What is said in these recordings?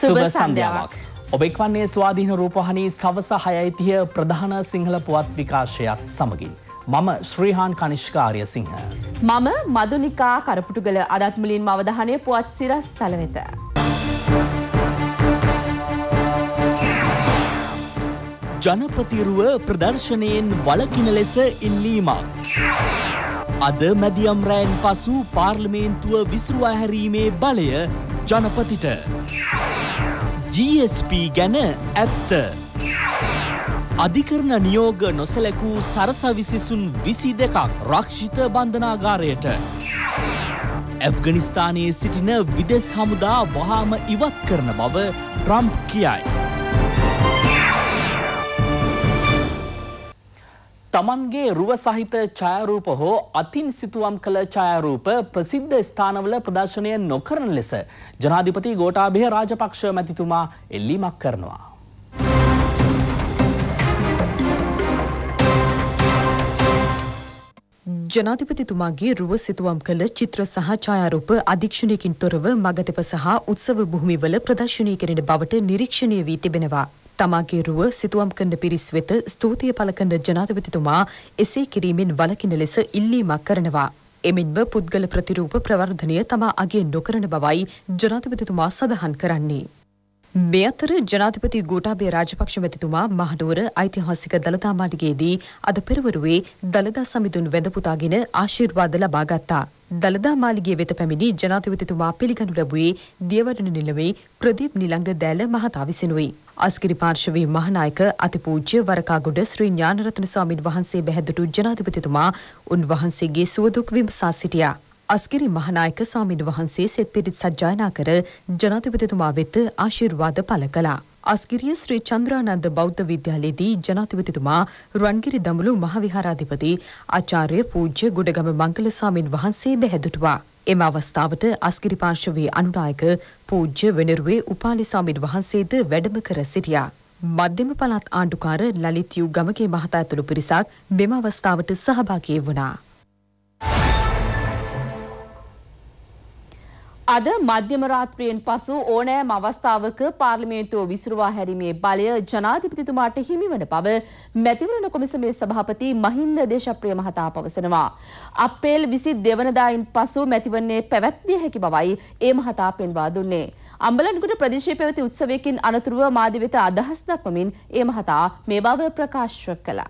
සුබ සන්ධ්‍යාවක්. ඔබ එක්වන්නේ ස්වාධීන රූපවාහිනී සවස 6:30 ප්‍රධාන සිංහල පුවත් විකාශයත් සමගින්. මම ශ්‍රීහාන් කනිෂ්ක ආර්යසිංහ. මම මදුනිකා කරපුටුගල. අදත් මුලින්ම අවධානය පුවත් සිරස් තල වෙත. ජනපතිරුව ප්‍රදර්ශනයෙන් වළකින ලෙස ඉල්ලීමක්. අද මැදියම් රැයෙන් පසු පාර්ලිමේන්තුව විසිරුවා හැරීමේ බලය ජනපතිට. GSP ගැන ඇත්ත. අධිකරණ නියෝග නොසැලකූ සරසවිසිසුන් 22ක් රක්ෂිත බන්ධනාගාරයට. ඇෆ්ගනිස්තානයේ සිටින විදෙස් හමුදා වහාම ඉවත් කරන බව ට්‍රම්ප් කියයි. තමන්ගේ රුව සහිත ඡායාරූප හෝ අතින් සිතුවම් කළ ඡායාරූප ප්‍රසිද්ධ ස්ථානවල ප්‍රදර්ශනය නොකරන ලෙස ජනාධිපති ගෝඨාභය රාජපක්ෂ මැතිතුමා එල්ලීමක් කරනවා. ජනාධිපතිතුමාගේ රුව සිතුවම් කළ චිත්‍ර සහ ඡායාරූප අධීක්ෂණයකින් තොරව මගතෙප සහ උත්සව භූමිවල ප්‍රදර්ශනය කෙරෙන බවට නිරීක්ෂණය වී තිබෙනවා. තමාගේ රුව සිතුවම් කරන පිරිස් වෙත ස්තුතිය පළ කරන ජනාධිපතිතුමා එසේ කිරීමෙන් වළකින ලෙස ඉල්ලීමක් කරනවා. එමෙන්ම පුද්ගල ප්‍රතිරූප ප්‍රවර්ධනය තමා අගය නොකරන බවයි ජනාධිපතිතුමා සඳහන් කරන්නේ. මේ අතර ජනාධිපති ගෝඨාභය රාජපක්ෂ මැතිතුමා මහනුවර ඓතිහාසික දළදා මාලිගයේදී අද පෙරවරුවේ දළදා සමිඳුන් වැඳ පුතාගෙන ආශිර්වාද ලබා ගත්තා. දළදා මාලිගයේ වෙත පැමිණි ජනාධිපතිතුමා පිළිගනු ලැබුවේ දියවඩන නිලමේ ප්‍රදීප් නිලංග දෑල මහතා විසිනුයි. අස්ගිරි පාර්ශවයේ මහානායක අතිපූජ්‍ය වරකාගොඩ ශ්‍රී ඥානරත්න ස්වාමීන් වහන්සේ බැහැදුටු ජනාධිපතිතුමා උන්වහන්සේගේ සුවදුක් විමසා සිටියා. අස්ගිරි මහානායක ස්වාමීන් වහන්සේ සෙත් පිරිත් සජ්ජායනා කර ජනාධිපතිතුමා වෙත ආශිර්වාද පළ කළා. අස්ගිරිය ශ්‍රී චන්ද්‍රානන්ද බෞද්ධ විද්‍යාලයේදී ජනාධිපතිතුමා රුවන්ගිරි දඹුලු මහවිහාරාධිපති ආචාර්ය පූජ්‍ය ගුඩගම මංගල ස්වාමීන් වහන්සේ බැහැදුටුවා. එම අවස්ථාවට අස්ගිරි පාර්ශවයේ අනුනායක පූජ්‍ය වෙනරුවේ උපාලි ස්වාමීන් වහන්සේද වැඩම කර සිටියා. මධ්‍යම පළාත් ආණ්ඩුකාර ලලිත් යු ගමගේ මහතා ඇතුළු පිරිසක් මෙම අවස්ථාවට සහභාගී වුණා. අද මධ්‍යම රාත්‍රියෙන් පසු ඕනෑම අවස්ථාවක පාර්ලිමේන්තුව විසිරුවා හැරීමේ බලය ජනාධිපතිතුමාට හිමිවන බව මැතිවරණ කොමිසමේ සභාපති මහින්ද දේශප්‍රිය මහතා පවසනවා. අප්‍රේල් 22 වෙනිදායින් පසු මැතිවරණය පැවැත්විය හැකි බවයි ඒ මහතා පෙන්වා දුන්නේ. අම්බලන්ගොඩ ප්‍රදේශයේ පැවති උත්සවයකින් අනතුරුව මාධ්‍ය වෙත අදහස් දක්වමින් ඒ මහතා මේ බව ප්‍රකාශ කළා.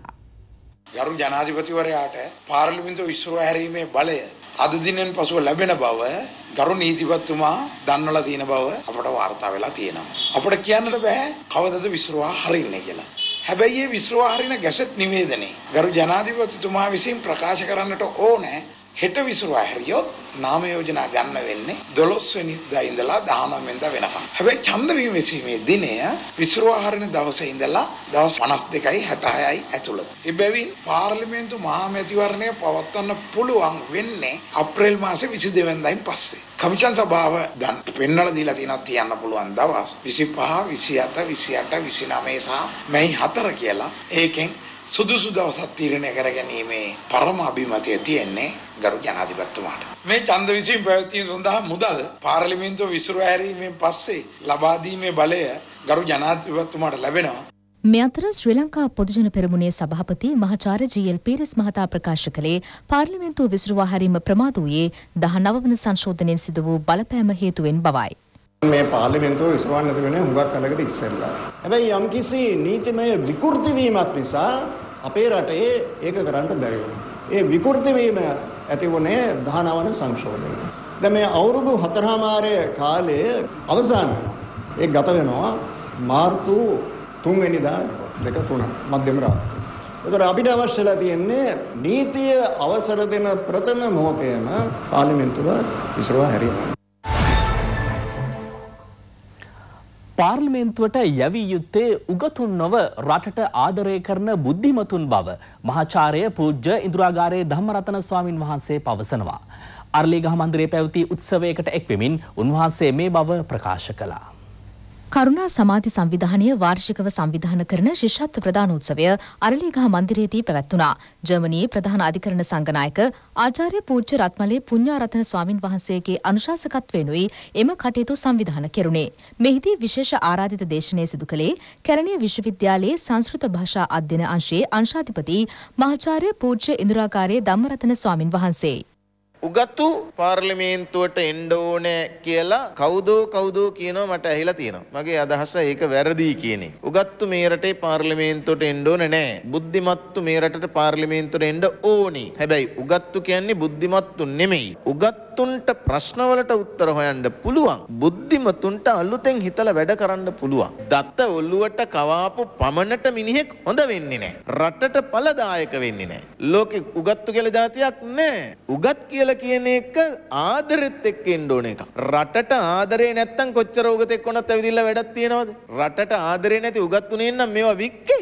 ගරු ජනාධිපතිවරයාට පාර්ලිමේන්තුව විසිරුවා හැරීමේ බලය අද දිනෙන් පසුව ලැබෙන බව ගරු නීතිපතිතුමා දන්වලා තියෙන බව අපට වාර්තා වෙලා තියෙනවා. අපට කියන්නට බෑ කවදද විසිරුවා හරින්නේ කියලා. හැබැයි මේ විසිරුවා හරින ගැසට් නිවේදනයේ ගරු ජනාධිපතිතුමා විසින් ප්‍රකාශ කරන්නට ඕනේ හෙට විසිරුවා හැරියොත් නාම යෝජනා ගන්න වෙන්නේ 12 වෙනිදා ඉඳලා 19 වෙනිදා වෙනකම්. හැබැයි ඡන්ද විමසීමේ දිනය විසිරුවා හරින දවසේ ඉඳලා දවස් 52යි 66යි ඇතුළත. එබැවින් පාර්ලිමේන්තු මහා මැතිවරණය පවත්වන්න පුළුවන් වෙන්නේ අප්‍රේල් මාසේ 22 වෙනිදායින් පස්සේ. කමිෂන් සභාව දැන් පෙන්වලා දීලා තියෙනවා තියන්න පුළුවන් දවස් 25, 27, 28, 29 සහ මැයි 4 කියලා. ඒකෙන් සුදුසු දවසක් තීරණය කර ගැනීමේ පරම අභිමතය තියෙන්නේ ගරු ජනාධිපතිතුමාට. මේ ඡන්ද විසීම පැවැත්වීම සඳහා මුදල් පාර්ලිමේන්තුව විසිරුවා හැරීමෙන් පස්සේ ලබා දීමේ බලය ගරු ජනාධිපතිතුමාට ලැබෙනවා. මේ අතර ශ්‍රී ලංකා පොදුජන පෙරමුණේ සභාපති මහාචාර්ය ජී.එල්. පීරිස් මහතා ප්‍රකාශ කළේ පාර්ලිමේන්තුව විසිරුවා හැරීම ප්‍රමාද වූයේ 19 වන සංශෝධනයෙන් සිදු වූ බලපෑම හේතුවෙන් බවයි. මේ පාර්ලිමේන්තුව විසිරවන්න නැති වෙන්නේ හුඟක් කලකට ඉස්සෙල්ලා. හැබැයි යම්කිසි නීතිමය විකෘති වීමක් නිසා අපේ රටේ ඒක කරන්න බැරි වුණා. ඒ විකෘති වීම ඇති වුණේ 19 වන සංශෝධනය. දැන් මේ අවුරුදු 4මාරය කාලයේ අවසාන ඒ ගත වෙනවා මාර්තු 3 වෙනිදා 2-3 මධ්‍යම රාත්‍රියේ. ඒතර අපිට අවශ්‍යලා තියෙන්නේ නීතිය අවසර දෙන ප්‍රථම මොහොතේම පාර්ලිමේන්තුව විසිරවා හැරීම. පාර්ලිමේන්තුවට යැවී යුත්තේ උගතුන් නොව රටට ආදරය කරන බුද්ධිමතුන් බව මහාචාර්ය පූජ්‍ය ඉන්ද්‍රාගාරේ ධම්මරතන ස්වාමින් වහන්සේ පවසනවා. අර්ලිගහ මන්දිරයේ පැවති උත්සවයකට එක්වෙමින් උන්වහන්සේ මේ බව ප්‍රකාශ කළා. කරුණා සමාධි සංවිධානය වාර්ෂිකව සංවිධාන කරන ශිෂ්‍යත්ව ප්‍රදානෝත්සවය අරලිගහ මන්දිරයේදී පැවැත්වුණා. ජර්මනියේ ප්‍රධාන අධිකරණ සංඝනායක ආචාර්ය පූජ්‍ය රත්මලේ පුඤ්ඤාරතන ස්වාමින් වහන්සේගේ අනුශාසකත්වයෙනුයි එම කටයුතු සංවිධාන කෙරුණේ. මෙහිදී විශේෂ ආරාධිත දේශනය සිදු කළේ කැලණිය විශ්වවිද්‍යාලයේ සංස්කෘත භාෂා අධ්‍යයන අංශයේ අංශාධිපති මහාචාර්ය පූජ්‍ය ඉන්දුරාකාරයේ ධම්මරතන ස්වාමින් වහන්සේ. උගත්තු පාර්ලිමේන්තුවට එන්න ඕනේ කියලා කවුදෝ කියනවා මට ඇහිලා තියෙනවා. මගේ අදහස ඒක වැරදි කියන එක. උගත්තු මේ රටේ පාර්ලිමේන්තුවට එන්න ඕනේ නෑ. බුද්ධිමත්තු මේ රටට පාර්ලිමේන්තුවට එන්න ඕනි. හැබැයි උගත්තු කියන්නේ බුද්ධිමත්තු නෙමෙයි. උගත්තුන්ට ප්‍රශ්නවලට උත්තර හොයන්න පුළුවන්. බුද්ධිමතුන්ට අලුතෙන් හිතලා වැඩ කරන්න පුළුවන්. දත්ත ඔළුවට කවාපු පමණට මිනිහෙක් හොඳ වෙන්නේ නෑ. රටට ඵලදායක වෙන්නේ නෑ. ලෝකෙ උගත්තු කියලා જાතියක් නෑ. උගත් කියලා කියන එක ආදරෙත් එක්ක එන්න ඕන එක. රටට ආදරේ නැත්තම් කොච්චර උගතෙක් වුණත් ඇවිදින්න වැඩක් තියනවද? රටට ආදරේ නැති උගත්තුනේ නම් මේවා වික්කේ.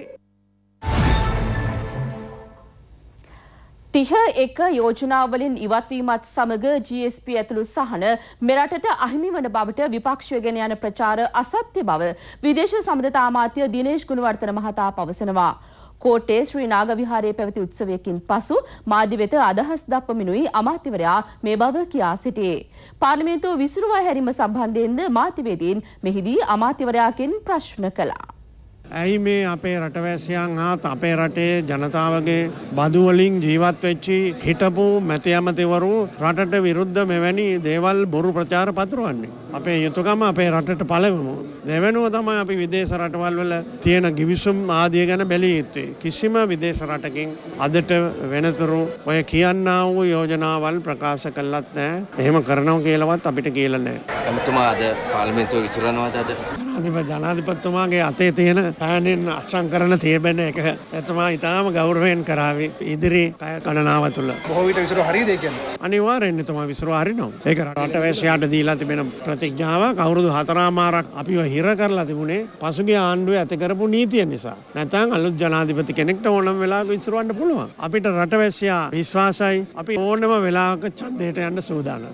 31 යෝජනාවලින් ඉවත්වීමත් සමග GSP ඇතුළු සහන මෙරටට අහිමි වන බවට විපක්ෂය ගෙන යන ප්‍රචාර අසත්‍ය බව විදේශ සම්බන්ධතා අමාත්‍ය දිනේෂ් ගුණවර්ධන මහතා පවසනවා. කෝට්ටේ ශ්‍රී නාග විහාරයේ පැවති උත්සවයකින් පසු මාධ්‍ය වෙත අදහස් දක්වමිනුයි අමාත්‍යවරයා මේ බව කියා සිටියේ. පාර්ලිමේන්තුව විසිරුවා හැරීම සම්බන්ධයෙන්ද මාධ්‍යවේදීන් මෙහිදී අමාත්‍යවරයාගෙන් ප්‍රශ්න කළා. ඇයි මේ අපේ රටවැසියන් හා අපේ රටේ ජනතාවගේ බදු වලින් ජීවත් වෙච්චි හිටපු මැති ඇමතිවරු රටට විරුද්ධ මෙවැනි දේවල් බොරු ප්‍රචාර පතුරවන්නේ? අපේ යුතුයකම අපේ රටට පළවෙනු. දෙවෙනුව තමයි අපි විදේශ රටවල් වල තියෙන ගිවිසුම් ආදිය ගැන බැලිය යුත්තේ. කිසිම විදේශ රටකින් අදට වෙනතුරු ඔය කියන්නා වූ යෝජනාවල් ප්‍රකාශ කළත් නැහැ. එහෙම කරනවා කියලාවත් අපිට කියලා නැහැ. එතුමා අද පාර්ලිමේන්තුව විසිරනවාද අද? ජනාධිපතිතුමාගේ අතේ තියෙන පෑනෙන් අත්සන් කරන තියබෙන එක එතුමා ඉතාම ගෞරවයෙන් කරාවි ඉදිරි පැය ගණනාව තුළ. බොහෝ විට විසිරුව හරියද කියන්නේ? අනිවාර්යෙන් එතුමා විසිරුව හරිනවා. ඒක රටවැසියාට දීලා තිබෙන ප්‍රතිඥාවක්. අවුරුදු 4මාරක් අපිව හිර කරලා තිබුණේ පසුගිය ආණ්ඩුවේ ඇති කරපු නීතිය නිසා. නැත්නම් අලුත් ජනාධිපති කෙනෙක්ට ඕනම වෙලාවක විසිරවන්න පුළුවන්. අපිට රටවැසියා විශ්වාසයි. අපි ඕනම වෙලාවක ඡන්දයට යන්න සූදානම්.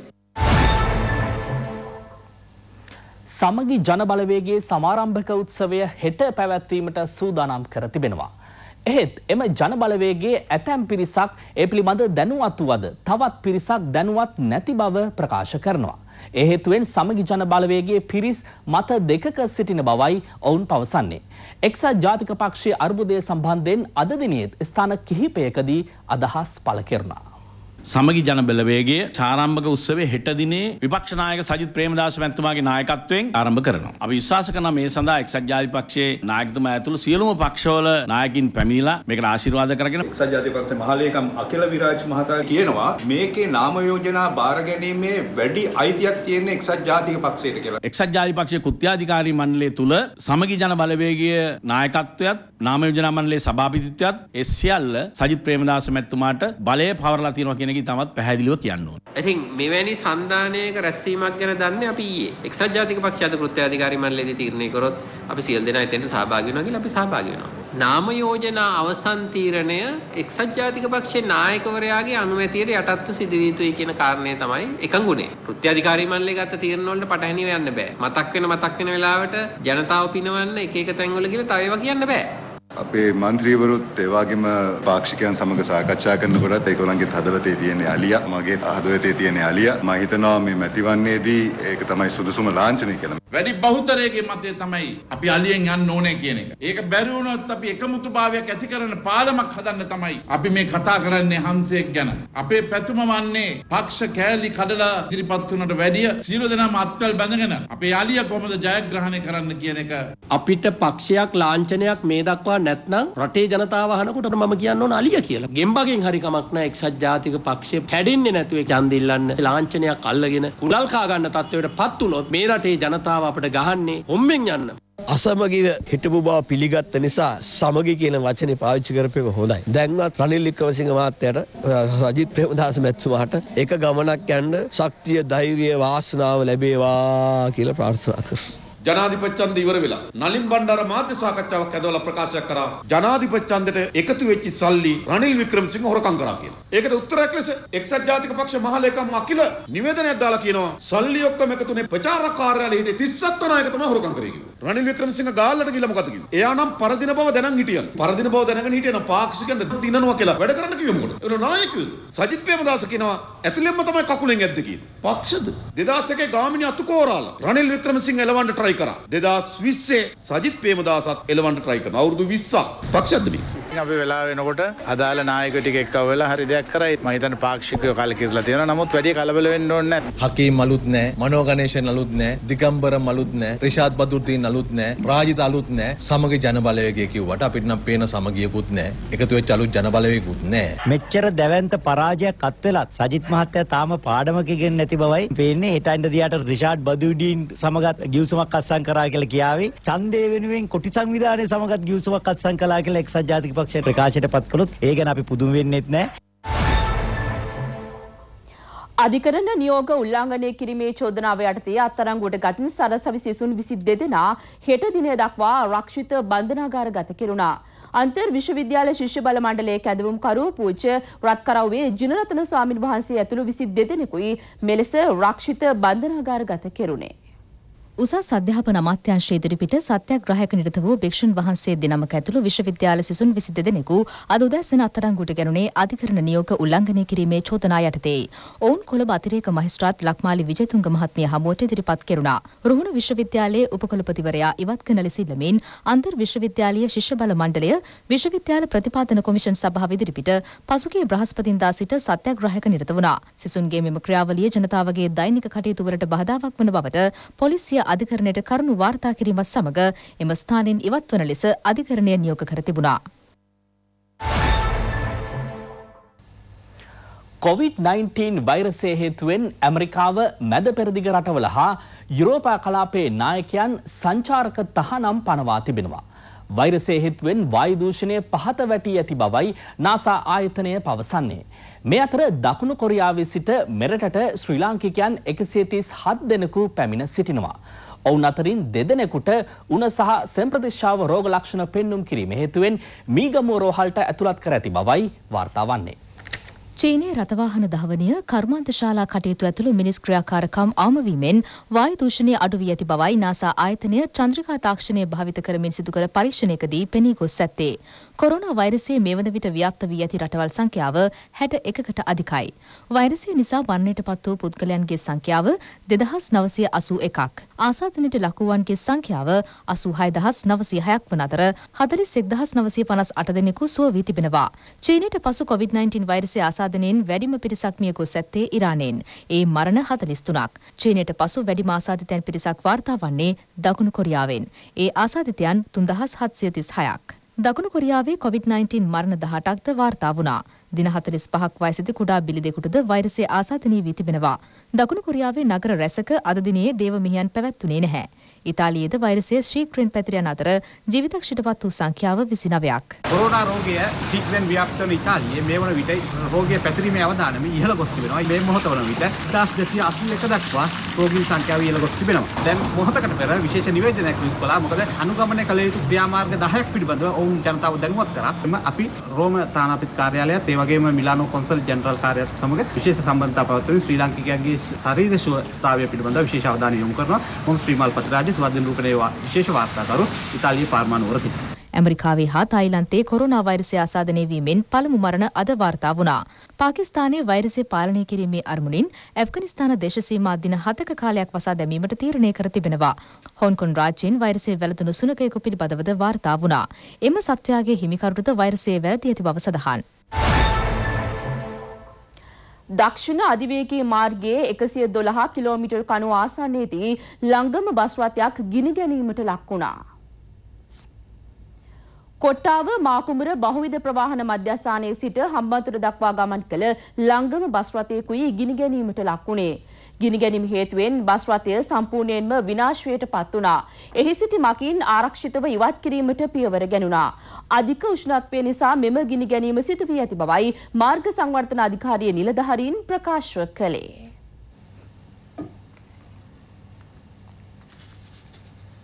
සමගි ජනබලවේගයේ සමාරම්භක උත්සවය හෙට පැවැත්වීමට සූදානම් කර තිබෙනවා. එහෙත් එම ජනබලවේගයේ ඇතැම් පිරිසක් ඒ පිළිබඳ දැනුවත් වුවද තවත් පිරිසක් දැනුවත් නැති බව ප්‍රකාශ කරනවා. ඒ හේතුවෙන් සමගි ජනබලවේගයේ පිරිස් මත දෙකක සිටින බවයි ඔවුන් පවසන්නේ. එක්සත් ජාතික පක්ෂයේ අර්බුදය සම්බන්ධයෙන් අද දිනයේත් ස්ථාන කිහිපයකදී අදහස් පළ කෙරුණා. සමගි ජනබලවේගයේ ආරම්භක උත්සවයේ හෙට දිනේ විපක්ෂ නායක සජිත් ප්‍රේමදාස මැතිතුමාගේ නායකත්වයෙන් ආරම්භ කරනවා. අපි විශ්වාස කරනවා මේ සඳහා එක්සත් ජාතික පක්ෂයේ නායකතුමා ඇතුළු සියලුම පක්ෂවල නායකින් පැමිණිලා මේකට ආශිර්වාද කරගෙන එක්සත් ජාතික පක්ෂයේ මහලේකම් අකිල විරාජ් මහතා කියනවා මේකේ නාම යෝජනා බාර ගැනීමේ වැඩි අයිතියක් තියෙන එක්සත් ජාතික පක්ෂයට කියලා. එක්සත් ජාතික පක්ෂයේ කෘත්‍යාධිකාරී මණ්ඩලය තුල සමගි ජනබලවේගයේ නායකත්වයත් නාම යෝජනා මණ්ඩලයේ සභාපතිත්වයත් ඒ සියල්ල සජිත් ප්‍රේමදාස මැතිතුමාට බලය පවරලා තියෙනවා කියන තමත් පැහැදිලිව කියන්න ඕන. ඉතින් මෙවැනි සන්දානයක රැස්වීමක් ගැන දන්නේ අපි ඊයේ. එක්සත් ජාතික පක්ෂ අද කෘත්‍යාධිකාරී මණ්ඩලයේදී තීරණය කරොත් අපි සියලු දෙනා එතෙන්ට සහභාගී වෙනවා කියලා අපි සහභාගී වෙනවා. නාම යෝජනා අවසන් තීරණය එක්සත් ජාතික පක්ෂයේ නායකවරයාගේ අනුමැතියට යටත්ව සිදු විය යුතුයි කියන කාරණය තමයි එකඟුනේ. කෘත්‍යාධිකාරී මණ්ඩලය ගත්ත තීරණ වලට පටහැනිව යන්න බෑ. මතක් වෙන වෙලාවට ජනතාව පිනවන්න එක එක තැන්වල ගිහලා තව ඒවා කියන්න බෑ. අපේ මන්ත්‍රීවරුත් ඒ වගේම පාක්ෂිකයන් සමග සාකච්ඡා කරනකොටත් ඒගොල්ලන්ගේ හදවතේ තියෙන අලියා මගේ හදවතේ තියෙන අලියා මම හිතනවා මේ මැතිවන්නේදී ඒක තමයි සුදුසුම ලාංඡනය කියලා. වැඩි බහුතරයේ මතය තමයි අපි අලියෙන් යන්න ඕනේ කියන එක. ඒක බැරි වුණොත් අපි එකමුතුභාවයක් ඇති කරන පාලමක් හදන්න තමයි අපි මේ කතා කරන්නේ හංසෙක් ගැන. අපේ පැතුම වන්නේ පක්ෂ කෑලි කඩලා ඉදිරිපත් වුණාට වැඩිය සියලු දෙනාම අත්වල බැඳගෙන අපේ අලියා කොහොමද ජයග්‍රහණය කරන්න කියන එක. අපිට පක්ෂයක් ලාංඡනයක් මේ දක්වා නැත්නම් රටේ ජනතාව අහනකොට මම කියන්න ඕන අලියා කියලා. ගෙම්බගෙන් හරි කමක් නැහැ එක්සත් ජාතික පක්ෂය කැඩෙන්නේ නැතුව ඡන්ද ඉල්ලන්න ලාංඡනයක් අල්ලගෙන කුලල් කා ගන්න තත්වයකටපත් වුණොත් මේ රටේ ජනතාව අපිට ගහන්නේ හොම්බෙන් යන්න. අසමගිව හිටපු බව පිළිගත්ත නිසා සමගි කියන වචනේ පාවිච්චි කරපේක හොඳයි. දැන්වත් රනිල් වික්‍රමසිංහ මහත්තයාට රජිත් ප්‍රේමදාස මැතිතුමාට එක ගමනක් යන්න ශක්තිය ධෛර්යය වාසනාව ලැබේවා කියලා ප්‍රාර්ථනා කරනවා. ජනාධිපති ඡන්ද ඉවර වෙලා නලින් බණ්ඩාර මාධ්‍ය සාකච්ඡාවක් ඇදවලා ප්‍රකාශයක් කරා ජනාධිපති ඡන්දෙට එකතු වෙච්ච සල්ලි රනිල් වික්‍රමසිංහ හොරකම් කරා කියලා. ඒකට උත්තරයක් ලෙස එක්සත් ජාතික පක්ෂ මහලේකම් අකිල නිවේදනයක් දාලා කියනවා සල්ලි ඔක්කොම එකතුනේ ප්‍රචාරක කාර්යාලයේ හිටිය 37 නායක තමයි හොරකම් කරේ කිව්වා. රනිල් වික්‍රමසිංහ ගාල්ලට ගිහලා මොකද කිව්වේ? එයා නම් පරදින බව දැනන් හිටියන්. පරදින බව දැනගෙන හිටියන පාක්ෂිකයන් දිනනවා කියලා වැඩ කරන්න කිව්වේ මොකද? ඒ නායකයෝ සජිත් ප්‍රේමදාස කියනවා ඇතුළෙන්ම තමයි කකුලෙන් ඇද්ද කියලා. පක්ෂද 2001 ගාමිණී අතුකෝරාල රනිල් වික්‍රමසිංහ එලවන්න try කරා. 2020 සජිත් ප්‍රේමදාසත් එලවන්න try කරනවා. අවුරුදු 20ක් පක්ෂයක්ද මේ? අපි වෙලා වෙනකොට අදාළ නායකයෝ ටික එක්ක වෙලා හරි දෙයක් කරයි. මම හිතන්නේ පාක්ෂිකයෝ කලකිරලා තියෙනවා. නමුත් වැඩි කලබල වෙන්න ඕනේ නැහැ. හකීම් අලුත් නැහැ, මනෝ ගණේෂන් අලුත් නැහැ, දිගම්බරම් අලුත් නැහැ, රිෂාඩ් බදුර්දීන් අලුත් නැහැ, රාජිත අලුත් නැහැ. සමගි ජන බලවේගය කිව්වට අපිට නම් පේන සමගියකුත් නැහැ. එකතු වෙච්ච අලුත් ජන බලවේගකුත් නැහැ. මෙච්චර දැවැන්ත පරාජයක් අත් වෙලත් සජිත් මහත්තයා තාම පාඩමක ඉගෙන නැති බවයි පේන්නේ. ඊටයින්ද දියාට රිෂාඩ් බදුර්දීන් සමගත් ගිවිසුමක් අත්සන් කරා කියලා කියාවේ. ඡන්දේ වෙනුවෙන් කොටි සංවිධානයේ සමගත් ගිවිසුමක් අත්සන් කළා කියලා එක්සත් ජාතික පක්ෂයේ ප්‍රකාශයට පත් කළොත් ඒ ගැන අපි පුදුම වෙන්නෙත් නැහැ. අධිකරණ නියෝග උල්ලංඝනය කිරීමේ චෝදනාව යටතේ අත්අඩංගුවට ගත් සරසවි සිසුන් 22 දෙනා හෙට දිනය දක්වා ආරක්ෂිත බන්ධනාගාරගත කෙරුණා. අන්තර් විශ්වවිද්‍යාල ශිෂ්‍ය බල මණ්ඩලයේ කැඳවුම්කරු පූජ්‍ය රත්කරව්වේ ජිනරතන ස්වාමින් වහන්සේ ඇතුළු 22 දෙනෙකුයි මෙලෙස ආරක්ෂිත බන්ධනාගාරගත කෙරුණේ. උසස් අධ්‍යාපන අමාත්‍යාංශය ඉදිරිපිට සත්‍යාග්‍රහයක නිරත වූ භික්ෂුන් වහන්සේ දෙනමක ඇතුළු විශ්වවිද්‍යාල සිසුන් 22 දෙනෙකු අද උදෑසන අත්අඩංගුවට ගැනුණේ අධිකරණ නියෝග උල්ලංඝනය කිරීමේ චෝදනා යටතේ. ඔවුන් කොළඹ අතිරේක මහේස්ත්‍රාත් ලක්මාලි විජේතුංග මහත්මිය හමුවට ඉදිරිපත් කෙරුණා. රුහුණු විශ්වවිද්‍යාලයේ උපකුලපතිවරයා ඉවත් කළ ලෙස ඉල්ලමින් අන්තර් විශ්වවිද්‍යාලීය ශිෂ්‍ය බල මණ්ඩලය විශ්වවිද්‍යාල ප්‍රතිපාදන කොමිෂන් සභාව ඉදිරිපිට පසුගිය බ්‍රහස්පතින්දා සිට සත්‍යාග්‍රහයක නිරත වුණා. සිසුන්ගේ මෙම ක්‍රියාවලිය ජනතාවගේ දෛනික කටයුතු වලට බාධාවක් වන බවට පොලිසිය අධිකරණයට කරුණු වාර්තා කිරීමත් සමග එම ස්ථානෙන් ඉවත් වන ලෙස අධිකරණය නියෝග කර තිබුණා. COVID-19 වෛරසය හේතුවෙන් ඇමරිකාව මැද පෙරදිග රටවල හා යුරෝපා කලාපයේ නායකයන් සංචාරක තහනම් පනවා තිබෙනවා. වෛරසය හේතුවෙන් වායු දූෂණය පහත වැටී ඇති බවයි නාසා ආයතනය පවසන්නේ. මේ අතර දකුණු කොරියාවේ සිට මෙරටට ශ්‍රී ලාංකිකයන් 137 දෙනෙකු පැමිණ සිටිනවා. ඔවුන් අතරින් දෙදෙනෙකුට උණ සහ සෙම්ප්‍රතිශ්‍රාව රෝග ලක්ෂණ පෙන්눔 කිරීම හේතුවෙන් මීගමුව රෝහලට ඇතුළත් කර ඇති බවයි වාර්තා වන්නේ. චීනයේ රථවාහන ධාවනය කර්මාන්තශාලා කටයුතු ඇතුළු මිනිස් ක්‍රියාකාරකම් අවමවීමෙන් වායු දූෂණය අඩු වී ඇති බවයි නාසා ආයතනය චන්ද්‍රිකා තාක්ෂණය භාවිත කරමින් සිදු කළ පරීක්ෂණයකදී පෙනී ගොස් ඇත්තේ. කොරෝනා වෛරසය මේ වන විට ව්‍යාප්ත වී ඇති රටවල් සංඛ්‍යාව 61කට අධිකයි. වෛරසය නිසා මරණයට පත් වූ පුද්ගලයන්ගේ සංඛ්‍යාව 2981ක්. ආසාදනයට ලක් වූවන්ගේ සංඛ්‍යාව 86906ක් වන අතර 41958 දෙනෙකු සුව වී තිබෙනවා. චීනයට පසු COVID-19 වෛරසය ආසාදනයෙන් වැඩිම පිරිසක් මිය ගොස් ඇත්තේ ඉරානයෙන්. ඒ මරණ 43ක්. චීනයට පසු වැඩිම ආසාදිතයන් පිරිසක් වාර්තා වන්නේ දකුණු කොරියාවෙන්. ඒ ආසාදිතයන් 3736ක්. දකුණු කොරියාවේ COVID-19 මරණ 18ක්ද වාර්තා වුණා. දින 45ක් වයසදී කුඩා බිලි දෙකුටද වෛරසය ආසාදනය වී තිබෙනවා. දකුණු කොරියාවේ නගර රැසක අද දිනේ දේව මිහියන් පැවැත්වුණේ නැහැ. ඉතාලියේද වෛරසය ශීඝ්‍රයෙන් පැතිර යන අතර ජීවිතක්ෂයට පත් වූ සංඛ්‍යාව 29ක්. කොරෝනා රෝගය ශීඝ්‍රයෙන් ව්‍යාප්ත වන ඉතාලියේ මේ වන විට රෝගය පැතිරීමේ අවදානම ඉහළ ගොස් තිබෙනවා. මේ මොහොත වන විට 1281 දක්වා රෝගීන් සංඛ්‍යාව ඉහළ ගොස් තිබෙනවා. දැන් මොහොතකට පෙර විශේෂ නිවේදනයක් කළා. මොකද අනුගමනය කළ යුතු ක්‍රියාමාර්ග 10ක් පිළිබඳව ඔවුන් ජනතාව දැනුවත් කරා. අපි රෝම තානාපති කාර්යාලයත් ඒ වගේම මිලානෝ කොන්සල් ජෙනරල් කාර්යාලයත් සමග විශේෂ සම්බන්ධතා පවත්වමින් ශ්‍රී ලාංකිකයන්ගේ ශරීර සුවතාවය පිළිබඳව විශේෂ අවධානය යොමු කරනවා. මොහොත ශ්‍රීමාල් පතිරාජ සුවදින රූපණේ විශේෂ වාර්තාකරු ඉතාලියේ පාර්මානුවර සිටිනවා. ඇමරිකාවේ හා තායිලන්තයේ කොරෝනා වෛරසය ආසාදනය වීමෙන් පළමු මරණ අද වාර්තා වුණා. පාකිස්තානයේ වෛරසය පාලනය කිරීමේ අරමුණින් ඇෆ්ගනිස්තාන දේශ සීමා දින 7ක කාලයක් වසා දැමීමට තීරණය කර තිබෙනවා. හොන්කොන් රාජ්‍යයෙන් වෛරසය වැළඳුණු සුනකයෙකු පිළිබඳවද වාර්තා වුණා. එම සත්වයාගේ හිමිකරුටද වෛරසය වැළඳී ඇති බව සඳහන්. දක්ෂිණ අධිවේගී මාර්ගයේ 112 කිලෝමීටර් කණුව ආසන්නයේදී ලංගම බස් රථයක් ගිනි ගැනීමට ලක් වුණා. කොට්ටාව මාකුඹර බහුවිධ ප්‍රවාහන මධ්‍යස්ථානයේ සිට හම්බන්තොට දක්වා ගමන් කළ ලංගම බස් රථයකුයි ගිනි ගැනීමට ලක් වුණේ. ගිනි ගැනීම හේතුවෙන් බස් රථය සම්පූර්ණයෙන්ම විනාශයට පත් වුණා. එහි සිටි මගීන් ආරක්ෂිතව ඉවත් කිරීමට පියවර ගැනුණා. අධික උෂ්ණත්වය නිසා මෙම ගිනි ගැනීම සිදු වී ඇති බවයි මාර්ග සංවර්ධන අධිකාරිය නිලධාරීන් ප්‍රකාශ කළේ.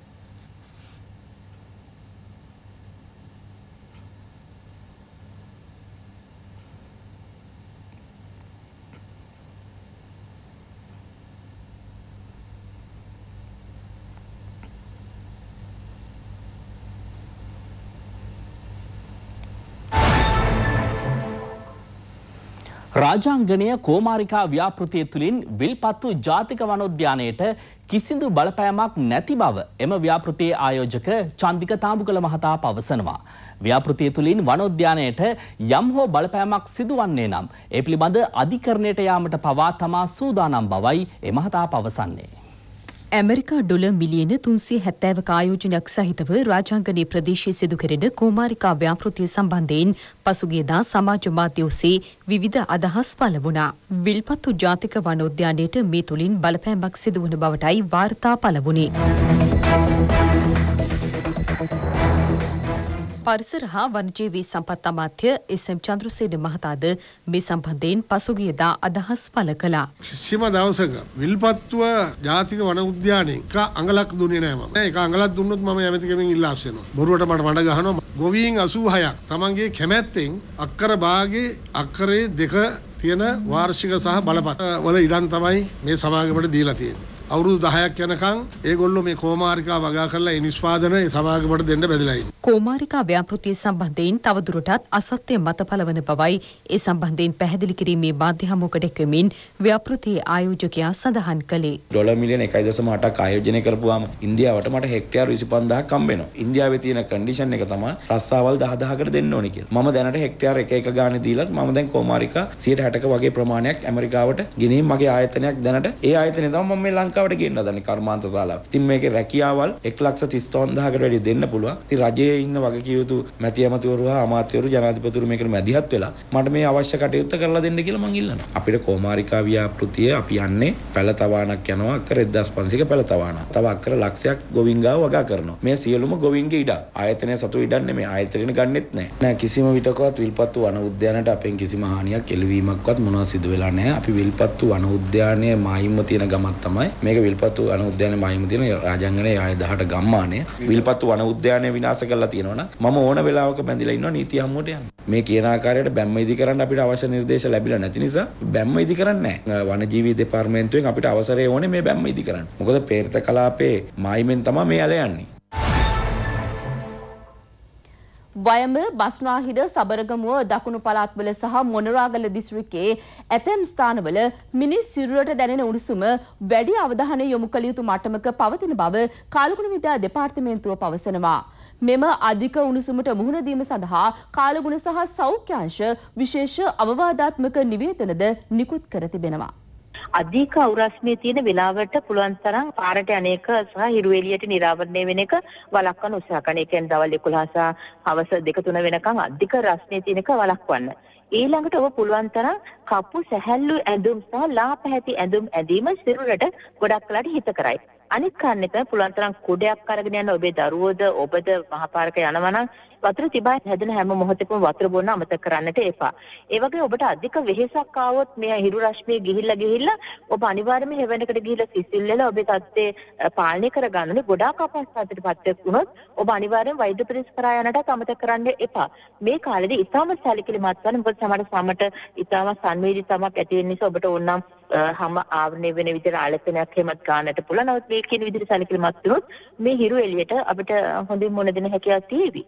රාජාංගනය කෝමාරිකා ව්‍යාපෘතිය තුළින් විල්පත්තු ජාතික වනෝද්‍යානයට කිසිදු බලපෑමක් නැති බව එම ව්‍යාපෘතියේ ආයෝජක චන්දික තාඹුකල මහතා පවසනවා. ව්‍යාපෘතිය තුළින් වනෝද්‍යානයට යම් හෝ බලපෑමක් සිදුවන්නේ නම් ඒ පිළිබඳ අධිකරණයට යාමට පවා තමා සූදානම් බවයි එ මහතා පවසන්නේ. ඇමරිකා ඩොලර් මිලියන 370ක ආයෝජනයක් සහිතව රාජාංගනයේ ප්‍රදේශයේ සිදු කෙරෙන කෝමාරිකා ව්‍යාපෘතිය සම්බන්ධයෙන් පසුගියදා සමාජ මාධ්‍ය ඔස්සේ විවිධ අදහස් පළ වුණා. විල්පත්තු ජාතික වනෝද්‍යානයට මේ තුලින් බලපෑමක් සිදුවන බවටයි වාර්තා පළ වුණේ. පරිසර හා වනජීවී සම්පත් අමාත්‍ය එස්.එම්. චන්ද්‍රසේන මහතාද මේ සම්බන්ධයෙන් පසුගියදා අදහස් පළ කළා. කිසිම දවසක විල්පත්තුව ජාතික වන උද්‍යානයේ එක අඟලක් දුන්නේ නැහැ මම. ඒක අඟලක් දුන්නොත් මම ඇමතිකමෙන් ඉල්ලාස් වෙනවා. බොරුවට මට මඩ ගහනවා. ගොවීන් 86ක් තමන්ගේ කැමැත්තෙන් අක්කර භාගේ අක්කරේ 2 තියෙන වාර්ෂික සහ බලපත් වල ඉඩම් තමයි මේ සමාගමට දීලා තියෙන්නේ. අවුරුදු 10ක් යනකම් ඒගොල්ලෝ මේ කෝමාරිකා වගා කරලා ඒ නිෂ්පාදන ඒ සමාගමට දෙන්න බැඳලා ඉන්නේ. කෝමාරිකා ව්‍යාපෘතිය සම්බන්ධයෙන් තවදුරටත් අසත්‍ය මත පළවන බවයි ඒ සම්බන්ධයෙන් පැහැදිලි කිරීමේ මාධ්‍ය හමුවකට එක්වමින් ව්‍යාපෘතියේ ආයෝජකයා සඳහන් කළේ. ඩොලර් මිලියන 1.8ක් ආයෝජනය කරපුවාම ඉන්දියාවට මට හෙක්ටයාර 25000ක් හම්බ වෙනවා. ඉන්දියාවේ තියෙන කන්ඩිෂන් එක තමයි රස්සාවල් 10000කට දෙන්න ඕනේ කියලා. මම දැනට හෙක්ටයාර 1 ගානේ දීලත් මම දැන් කෝමාරිකා 160ක වගේ ප්‍රමාණයක් ඇමරිකාවට ගෙනීම මගේ ආයතනයක් දැනට ඒ ආයතනය තමයි මම මේ ලංකාවට ගෙන්න හදන්නේ කර්මාන්ත ශාලාව. ඉතින් මේකේ රැකියාවල් 1,33,000කට වැඩි දෙන්න පුළුවන්. ඉතින් රජයේ ඉන්න වගකීම් යුතු මැති ඇමතිවරු හා අමාත්‍යවරු ජනාධිපතිවරු මේකට මැදිහත් වෙලා මට මේ අවශ්‍ය කටයුත්ත කරලා දෙන්න කියලා මං ඉල්ලනවා. අපිට කෝමාරිකා ව්‍යාපෘතිය අපි යන්නේ පැලතවාණක් යනවා අක්කර 1500ක පැලතවාණ. තව අක්කර ලක්ෂයක් ගොවින් ගාව වගා කරනවා. මේ සියලුම ගොවින්ගේ ඉඩ. ආයතනය සතු ඉඩක් නෙමෙයි. ආයතනයෙන් ගන්නෙත් නැහැ. නෑ කිසිම විටකවත් විල්පත්තු වන උද්‍යානයට අපෙන් කිසිම හානියක් එළවීමක්වත් මොනවද සිදු වෙලා නැහැ. අපි විල්පත්තු වන උද්‍යානයේ මායිම්ම තියෙන ගමක් තමයි මේක විල්පත්තු වන උද්‍යානයේ මායිම්ම තියෙන රාජාංගනයේ ආය 18 ගම්මානය විල්පත්තු වන උද්‍යානය විනාශ කරලා තියෙනවනම් මම ඕන වෙලාවක බැඳිලා ඉන්නවා නීති හමුවට යන්න. මේ කියන ආකාරයට බැම්ම ඉදි කරන්න අපිට අවශ්‍ය නිර්දේශ ලැබිලා නැති නිසා බැම්ම ඉදි කරන්නේ නැහැ. වනජීවී දෙපාර්තමේන්තුවෙන් අපිට අවසරය ඕනේ මේ බැම්ම ඉදි කරන්න. මොකද පේර්ත කලාපේ මායිමෙන් තමයි මේ ඇල යන්නේ. වයඹ බස්නාහිර සබරගමුව දකුණු පළාත්වල සහ මොනරාගල දිස්ත්‍රික්කයේ ඇතැම් ස්ථානවල මිනිස් සිරුරට දැනෙන උණුසුම වැඩි අවධානය යොමු කළ යුතු මට්ටමක පවතින බව කාලගුණ විද්‍යා දෙපාර්තමේන්තුව පවසනවා. මෙම අධික උණුසුමට මුහුණ දීම සඳහා කාලගුණ සහ සෞඛ්‍යාංශ විශේෂ අවවාදාත්මක නිවේදනද නිකුත් කර තිබෙනවා. අධික අවුරස්මේ තියෙන වෙලාවට පුළුවන් තරම් පාරට අනේක සහ හිරු එළියට නිරාවරණය වෙන එක වළක්වන්න උත්සාහ කරන. ඒ කියන්නේ දවල් 11 සහ හවස 2-3 වෙනකන් අධික රස්නේ තියෙන එක වළක්වන්න. ඊළඟට ඔබ පුළුවන් තරම් කපු සැහැල්ලු ඇඳුම් සහ ලාපැහැති ඇඳුම් ඇඳීම සිරුරට ගොඩක් වෙලාට හිත කරයි. අනිත් කාරණේ තමයි පුළුවන් තරම් කුඩයක් අරගෙන යන ඔබේ දරුවෝද ඔබද මහපාරක යනවා නම් වතුර තිබා හැදෙන හැම මොහොතකම වතුර බොන්න අමතක කරන්නට එපා. ඒ වගේ ඔබට අධික වෙහෙසක් ආවොත් මේ හිරු රශ්මිය ගිහිල්ලා ඔබ අනිවාර්යයෙන්ම හෙවණකට ගිහිල්ලා සිසිල් වෙලා ඔබේ තත්ත්වය පාලනය කරගන්න ඕනේ. ගොඩාක් අපහසුතාවයකටපත් වුණොත් ඔබ අනිවාර්යයෙන් වෛද්‍ය පරීක්ෂා කරා යන්නට අමතක කරන්න එපා. මේ කාලේදී ඊටම සැලකිලිමත් වෙන්න මොකද සමට ඊටම සංවේදීතාවක් ඇති වෙන නිසා ඔබට ඕනම් හැම ආවරණය වෙන විදිහට ආලෝකනයක් හැමත් ගන්නට පුළුවන්. නමුත් මේ කියන විදිහට සැලකිලිමත් වුණොත් මේ හිරු එළියට අපිට හොඳින් මුණ දෙන හැකියාවක් තියෙවි.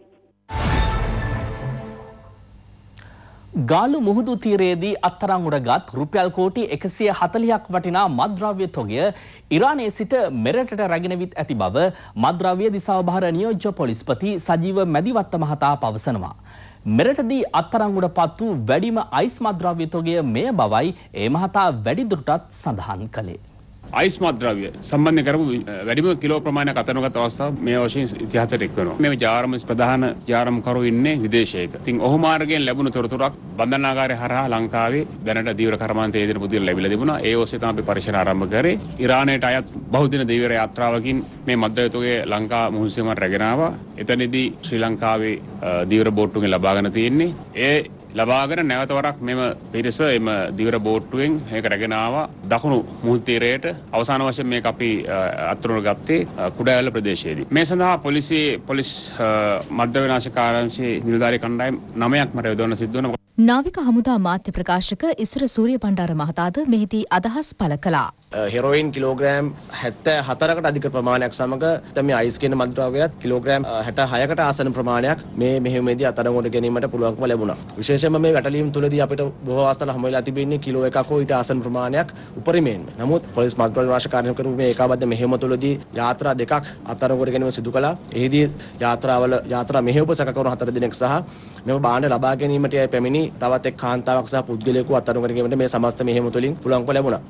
ගාලු මුහුදු තීරයේදී අත්අඩංගුවටගත් රුපියල් කෝටි 140ක් වටිනා මත්ද්‍රව්‍ය තොගය ඉරානයේ සිට මෙරටට රැගෙන විත් ඇති බව මත්ද්‍රව්‍ය දිසාවබහර නියෝජ්‍ය පොලිස්පති සජීව මැදිවත්ත මහතා පවසනවා. මෙරටදී අත්අඩංගුවට පත් වූ වැඩිම අයිස් මත්ද්‍රව්‍ය තොගය මෙය බවයි ඒ මහතා වැඩිදුරටත් සඳහන් කළේ. අයිස් මත්ද්‍රව්‍ය සම්බන්ධ කරපු වැඩිම කිලෝ ප්‍රමාණයක් අතනගත අවස්ථාව මේ වශයෙන් ඉතිහාසයට එක් වෙනවා. මේ ජාරම ප්‍රධාන ජාරම්කරු ඉන්නේ විදේශයක. ඉතින් ඔහු මාර්ගයෙන් ලැබුණු තොරතුරක් බන්ධනාගාරය හරහා ලංකාවේ දැනට දීවර කර්මාන්තයේ යෙදෙන පුද්ගලයන් ලැබිලා තිබුණා. ඒ ඔස්සේ තමයි අපි පරීක්ෂණ ආරම්භ කරේ. ඉරානයට අයත් බහුදින දීවර යාත්‍රාවකින් මේ මත්ද්‍රව්‍ය තොගය ලංකා මුහුදුසීමට රැගෙන ආවා. එතනදී ශ්‍රී ලංකාවේ දීවර බෝට්ටුවෙන් ලබාගෙන තියෙන්නේ. ඒ ලබාගෙන නැවත වරක් මෙම පිරිස එම දිවර බෝට්ටුවෙන් මේක රැගෙන ආවා දකුණු මුහුදු තීරයට. අවසාන වශයෙන් මේක අපි අත්අඩංගුවට ගත්තේ කුඩාවැල්ල ප්‍රදේශයේදී. මේ සඳහා පොලිස් මද්ද්‍රව්‍ය විනාශ කාර්යාංශයේ නිලධාරී කණ්ඩායම් 9ක් මට යොදවන්න සිදු වෙනවා. නාවික හමුදා මාධ්‍ය ප්‍රකාශක ඉසුර සූරිය බණ්ඩාර මහතාද මෙහිදී අදහස් පළ කළා. හෙරොයින් කිලෝග්‍රෑම් 74කට අධික ප්‍රමාණයක් සමග මේ අයිස් කියන මත්ද්‍රව්‍යයත් කිලෝග්‍රෑම් 66කට ආසන ප්‍රමාණයක් මේ මෙහෙයුමේදී අත්අඩංගුවට ගැනීමට පුළුවන්කම ලැබුණා. විශේෂයෙන්ම මේ වැටලීම් තුලදී අපිට බොහෝ අවස්ථාවල හමු වෙලා තිබෙන්නේ කිලෝ එකක හෝ ඊට ආසන ප්‍රමාණයක් උපරිමයෙන්. නමුත් පොලිස් මත්ද්‍රව්‍ය විනාශ කාර්යක්‍රම කරපු මේ ඒකාබද්ධ මෙහෙයුම තුලදී යාත්‍රා දෙකක් අත්අඩංගුවට ගැනීම සිදු කළා. එහිදී යාත්‍රා මෙහෙයුප සැකකරුණු 4 දෙනෙක් සහ මෙම භාණ්ඩ ලබා ගැනීමට යයි පැමිණි තවත් එක් කාන්තාවක් සහ පුද්ගලයෙකු අත්අඩංගුවට ගැනීමට මේ සමස්ත මෙහෙයුම තුලින් පුළුවන්කම ලැබුණා.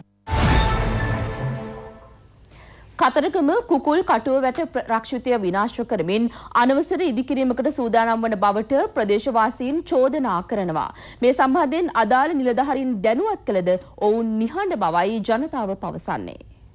කතරගම කුකුල් කටුව වැට රක්ෂිතය විනාශ කරමින් අනවසර ඉදිකිරීමකට සූදානම් වන බවට ප්‍රදේශවාසීන් චෝදනා කරනවා. මේ සම්බන්ධයෙන් අදාළ නිලධාරීන් දැනුවත් කළද ඔවුන් නිහඬ බවයි ජනතාව පවසන්නේ.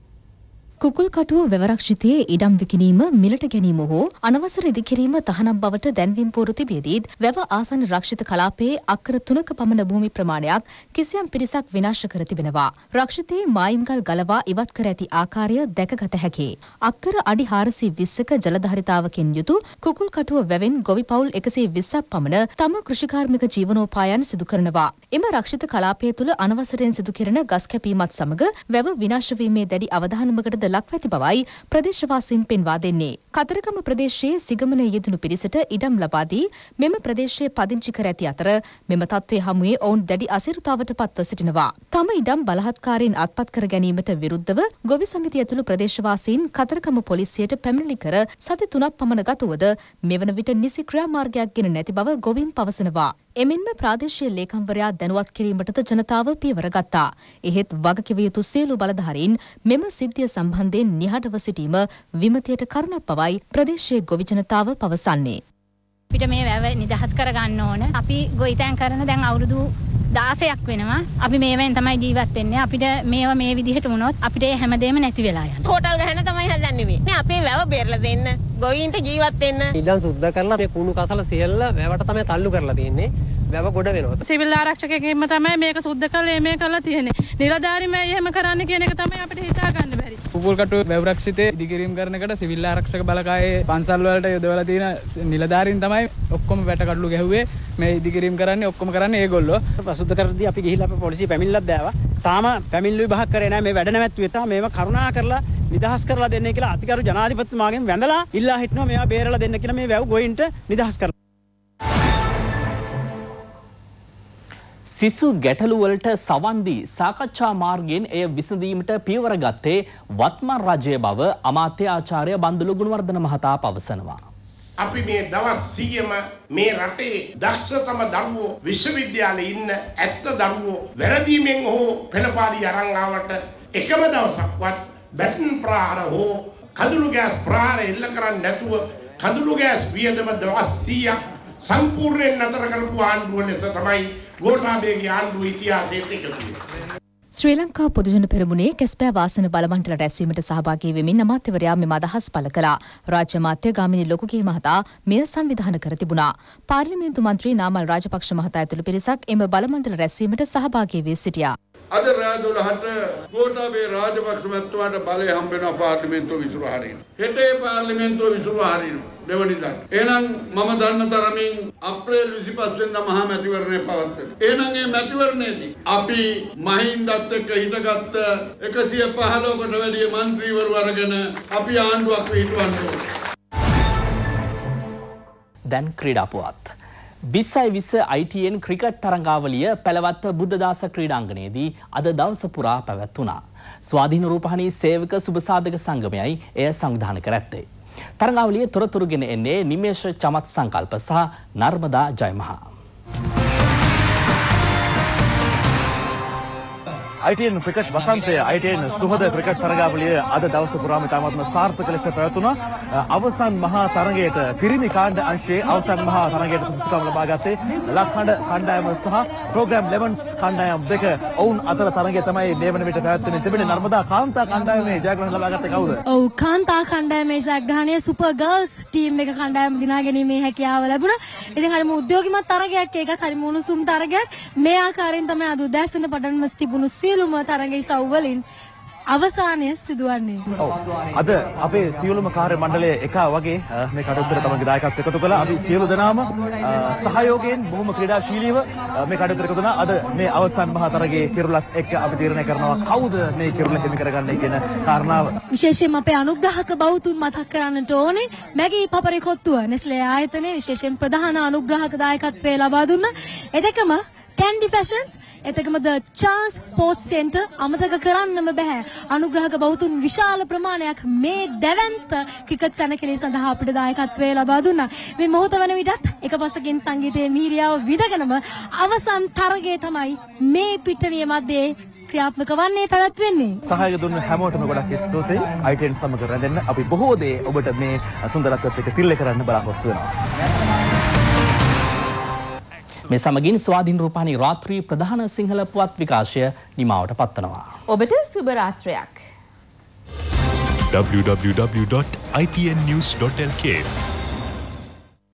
කුකුල් කටුව වැවරක්ෂිතයේ ඉඩම් විකිණීම මිලට ගැනීම හෝ අනවසර ඉදිකිරීම තහනම් බවට දැන්වීම් පුවරු තිබියදීත් වැව ආසන්න රක්ෂිත කලාපයේ අක්කර 3ක පමණ භූමි ප්‍රමාණයක් කිසියම් පිරිසක් විනාශ කර තිබෙනවා. රක්ෂිතයේ මායිම්ගල් ගලවා ඉවත් කර ඇති ආකාරය දැකගත හැකියි. අක්කර අඩි 420ක ජලධාරිතාවකින් යුතු කුකුල් කටුව වැවෙන් ගොවි පවුල් 120ක් පමණ තම කෘෂිකාර්මික ජීවනෝපායන් සිදු කරනවා. එම රක්ෂිත කලාපය තුළ අනවසරයෙන් සිදු කෙරෙන ගස් කැපීමත් සමග වැව විනාශ වීමේ දැඩි අවධානමකට ලක්වැති බවයි ප්‍රදේශවාසීන් පෙන්වා දෙන්නේ. කතරගම ප්‍රදේශයේ සිගමනයේ යෙදුණු පිරිසට ඉඩම් ලබා දී මෙම ප්‍රදේශයේ පදිංචි කර ඇති අතර මෙම තත්ත්වයේ හමුවේ ඔවුන් දැඩි අසිරිතාවට පත්ව සිටිනවා. තම ඉඩම් බලහත්කාරයෙන් අත්පත් කර ගැනීමට විරුද්ධව ගොවි සමිතිය ඇතුළු ප්‍රදේශවාසීන් කතරගම පොලිසියට පැමිණිලි කර සති 3ක් පමණ ගතවද මෙවන විට නිසි ක්‍රියාමාර්ගයක් ගෙන නැති බව ගොවීන් පවසනවා. එමෙන්ම ප්‍රාදේශීය ලේකම්වරයා දැනුවත් කිරීමටද ජනතාව පියවර ගත්තා. එහෙත් වගකිව යුතු සියලු බලධාරීන් මෙම සිද්ධිය සම්බන්ධයෙන් නිහඬව සිටීම විමතියට කරුණක් බවයි ප්‍රදේශීය ගොවි ජනතාව පවසන්නේ. අපිට මේ වැව නිදහස් කරගන්න ඕන. අපි ගොවිතැන් කරන දැන් අවුරුදු 16ක් වෙනවා. අපි මේවෙන් තමයි ජීවත් වෙන්නේ. අපිට මේව මේ විදිහට වුණොත් අපිට හැමදේම නැති වෙලා යනවා. හෝටල් ගහන්න තමයි හදන්නේ මේ. නේ අපේ වැව බේරලා දෙන්න. ගොවීන්ට ජීවත් වෙන්න. ඉඩම් සුද්ධ කරලා මේ කුණු කසල සියල්ල වැවට තමයි තල්ලු කරලා තියෙන්නේ. වැව ගොඩ වෙනවා. සිවිල් ආරක්ෂකයෙක්ම තමයි මේක සුද්ධ කරලා මේ කරලා තියෙන්නේ. නිලධාරීම එහෙම කරන්න කියන එක තමයි අපිට හිතා ගන්න බැරි. කුකුල් කටුව වැව රක්ෂිතේ ඉදිකිරීම කරනකොට සිවිල් ආරක්ෂක බලකායේ පන්සල් වලට යොදවලා තියෙන නිලධාරීන් තමයි ඔක්කොම වැට කඩලු ගැහුවේ. මේ ඉදිකිරීම කරන්නේ ඔක්කොම කරන්නේ ඒගොල්ලෝ. ප්‍රසුද්ධ කරද්දී අපි ගිහිල්ලා අපේ පොලිසිය පැමිණිල්ලක් දැවවා. තාම පැමිණිලි විභාග කරේ නැහැ. මේ වැඩ නැවැත්තුවේ තා මේව කරුණා කරලා නිදහස් කරලා දෙන්න කියලා අතිගරු ජනාධිපතිතුමාගෙන් වැඳලා ඉල්ලා හිටනවා මේවා බේරලා දෙන්න කියලා මේ වැව ගොයින්ට නිදහස් කරලා. සිසු ගැටලු වලට සවන් දී සාකච්ඡා මාර්ගයෙන් එය විසඳීමට පියවර ගත්තේ වත්මන් රජය බව අමාත්‍ය ආචාර්ය බන්දුලු ගුණවර්ධන මහතා පවසනවා. අපි මේ දවස් 100ම මේ රටේ දක්ෂතම දරුවෝ විශ්වවිද්‍යාලේ ඉන්න ඇත්ත දරුවෝ වැරදීමෙන් හෝ පෙළපාලි අරන් ආවට එකම දවසක්වත් බැටන් ප්‍රහාර හෝ කඳුළු ගෑස් ප්‍රහාර එල්ල කරන්නේ නැතුව කඳුළු ගෑස් වියදම දවස් 100ක් සම්පූර්ණයෙන් නතර කරපු ආණ්ඩුව ලෙස තමයි ගෝඨාභයගේ ආණ්ඩුව ඉතිහාසයට එකතු වෙන්නේ. ශ්‍රී ලංකා පොදුජන පෙරමුණේ කැස්පෑ වාසන බලමණ්ඩල රැස්වීමට සහභාගී වෙමින් අමාත්‍යවරයා මෙම අදහස් පළ කළා. රාජ්‍ය අමාත්‍ය ගාමිණී ලොකුගේ මහතා මෙය සංවිධානය කර තිබුණා. පාර්ලිමේන්තු මන්ත්‍රී නාමල් රාජපක්ෂ මහතා ඇතුළු පිරිසක් එම බලමණ්ඩල රැස්වීමට සහභාගී වී සිටියා. අද රෑ 12ට ගෝඨාභය රාජපක්ෂ මහත්මයාට බලය හම්බ වෙනවා පාර්ලිමේන්තුව විසුරු හරින. හෙටේ පාර්ලිමේන්තුව විසුරු හරින. දෙවනිදා. එහෙනම් මම දන්න තරමින් අප්‍රේල් 25 වෙනිදා මහා මැතිවරණය පවත්වනවා. එහෙනම් මේ මැතිවරණයේදී අපි මහින්දත් එක්ක හිටගත්ත 115කට වැඩිය മന്ത്രിවරු අරගෙන අපි ආණ්ඩුවක් පිටවන්න ඕනේ. දැන් ක්‍රීඩා පුවත්. 2020 ITN ක්‍රිකට් තරඟාවලිය පැලවත්ත බුද්ධදාස ක්‍රීඩාංගණයේදී අද දවස පුරා පැවැත්වුණා. ස්වාධීන රූපහානි සේවක සුබසාධක සංගමයයි එය සංවිධානය කර ඇත්තේ. තරඟාවලිය තොරතුරුගෙන එන්නේ නිමේෂ චමත් සංකල්ප සහ නර්මදා ජයමහා. ITN ක්‍රිකට් වසන්තය ITN සුහද ක්‍රිකට් තරගාවලිය අද දවස පුරාම ඉතාමත්ම සාර්ථක ලෙස පැවැතුණා. අවසන් මහා තරගයට පිරිමි කාණ්ඩ අංශයේ අවසන් මහා තරගයට සුදුසුකම් ලබා ගත්තේ ලක්හඬ කණ්ඩායම සහ ප්‍රෝග්‍රෑම් 11 කණ්ඩායම් දෙක. ඔවුන් අතර තරගය තමයි මේ වන විට පැවැත්වෙමින් තිබෙන්නේ. නර්මදා කාන්තා කණ්ඩායමේ ජයග්‍රහණ ලබා ගත්තේ කවුද? ඔව් කාන්තා කණ්ඩායමේ ජයග්‍රහණය සුපර් ගර්ල්ස් ටීම් එක කණ්ඩායම දිනා ගැනීමේ හැකියාව ලැබුණා. ඉතින් හරිම උද්‍යෝගිමත් තරගයක් ඒකත් හරිම උණුසුම් තරගයක්. මේ ආකාරයෙන් තමයි අද උදෑසන පටන්ම තිබුණු සියලුම තරග ඉසව් වලින් අවසානය සිදුවන්නේ. අද අපේ සියලුම කාර්ය මණ්ඩලය එක වගේ මේ කටයුත්තට තමන්ගේ දායකත්වය එකතු කළා. අපි සියලු දෙනාම සහයෝගයෙන් බොහොම ක්‍රීඩාශීලීව මේ කටයුත්තට එකතු වුණා. අද මේ අවසන් මහා තරගයේ කිරුළත් එක්ක අපි තීරණය කරනවා කවුද මේ කිරුළ හිමි කරගන්නේ කියන කාරණාව. විශේෂයෙන්ම අපේ අනුග්‍රහක බෞතුන් මතක් කරන්නට ඕනේ. මැගී පපරිකොත්තුව නෙස්ලේ ආයතනයේ විශේෂයෙන් ප්‍රධාන අනුග්‍රහක දායකත්වය ලබා දුන්නා. එදකම Candy Fashions එතකම The Chance Sports Center අමතක කරන්නම බෑ. අනුග්‍රහක බෞතුන් විශාල ප්‍රමාණයක් මේ දැවැන්ත ක්‍රිකට් සැනකෙළි සඳහා අපිට දායකත්වය ලබා දුන්නා. මේ මොහොත වන විටත් එකපසකින් සංගීතයේ මීරියාව විදගෙනම අවසන් තරගය තමයි මේ පිටනිය මැදේ ක්‍රියාත්මක වන්නේ පැවැත්වෙන්නේ. සහාය දුන්න හැමෝටම ගොඩක් ස්තුතියි. ITN සමග රැඳෙන්න අපි බොහෝ දේ ඔබට මේ සුන්දරත්වයට එක තිල්ල කරන්න බලාපොරොත්තු වෙනවා. මේ සමගින් ස්වාධීන රූපවාහිනී රාත්‍රී ප්‍රධාන සිංහල පුවත් විකාශය නිමාවට පත්වනවා. ඔබට සුබ රාත්‍රියක්. www.itnnews.lk